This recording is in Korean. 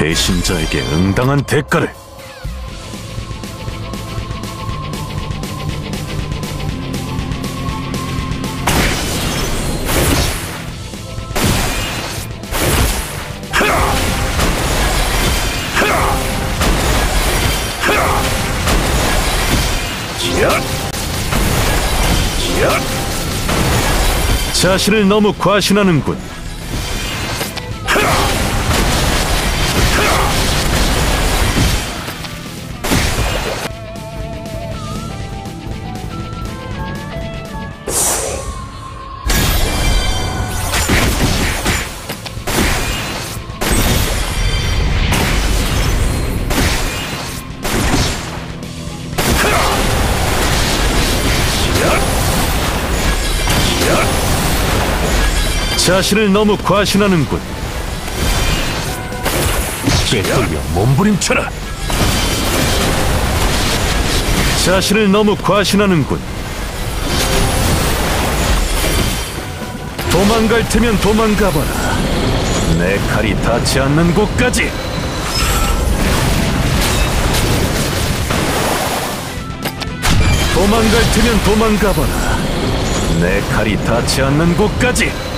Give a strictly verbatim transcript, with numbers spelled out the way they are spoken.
배신자에게 응당한 대가를. 자신을 너무 과신하는군. 자신을 너무 과신하는군. 꿰뚫려 몸부림쳐라. 자신을 너무 과신하는군. 도망갈 테면 도망가봐라. 내 칼이 닿지 않는 곳까지. 도망갈 테면 도망가봐라. 내 칼이 닿지 않는 곳까지.